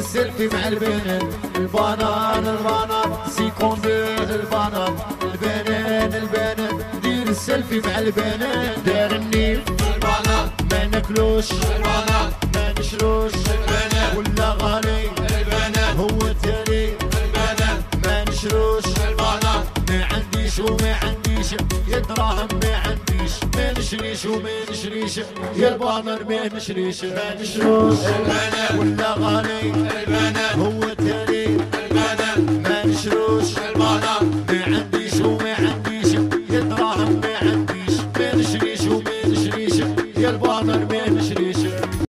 سيلفي مع البنات. البنات سيكوندير البنات. البنات دير السيلفي مع البنات. دار النيل البنات ما ناكلوش. البنات ما نشروش. البنات ولا غالي. البنات هو التالي. البنات ما نشروش. البنات ما عنديش وما عنديش يا دراهم ما عنديش. ما نشريش وما نشريش يا البانر ما نشريش. ما نشروش. البنات ولا غالي. البنات هو التالي.